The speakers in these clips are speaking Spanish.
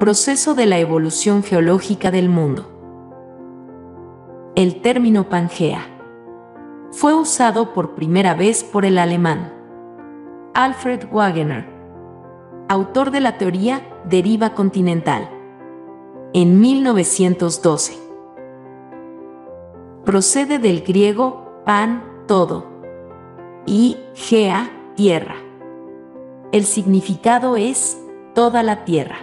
Proceso de la evolución geológica del mundo. El término Pangea fue usado por primera vez por el alemán Alfred Wegener, autor de la teoría deriva continental, en 1912. Procede del griego pan, todo, y gea, tierra. El significado es toda la tierra.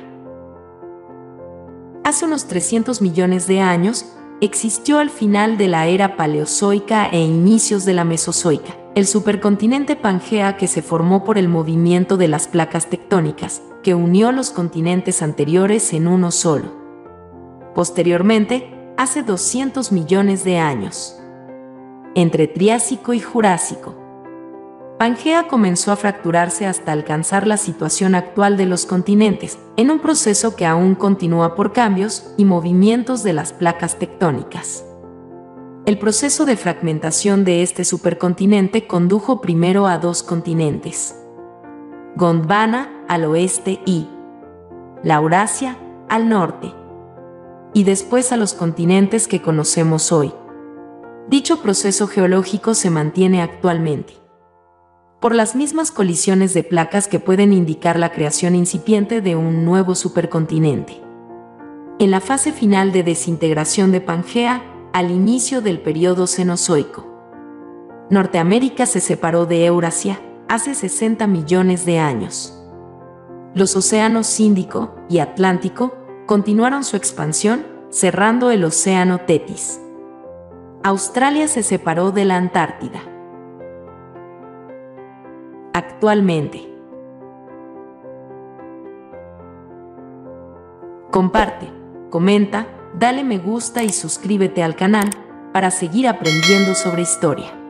Hace unos 300 millones de años, existió al final de la era paleozoica e inicios de la mesozoica, el supercontinente Pangea que se formó por el movimiento de las placas tectónicas, que unió los continentes anteriores en uno solo. Posteriormente, hace 200 millones de años, entre Triásico y Jurásico, Pangea comenzó a fracturarse hasta alcanzar la situación actual de los continentes, en un proceso que aún continúa por cambios y movimientos de las placas tectónicas. El proceso de fragmentación de este supercontinente condujo primero a dos continentes, Gondwana al oeste y Laurasia al norte, y después a los continentes que conocemos hoy. Dicho proceso geológico se mantiene actualmente por las mismas colisiones de placas que pueden indicar la creación incipiente de un nuevo supercontinente. En la fase final de desintegración de Pangea, al inicio del período Cenozoico, Norteamérica se separó de Eurasia hace 60 millones de años. Los océanos Índico y Atlántico continuaron su expansión, cerrando el océano Tetis. Australia se separó de la Antártida. Actualmente. Comparte, comenta, dale me gusta y suscríbete al canal para seguir aprendiendo sobre historia.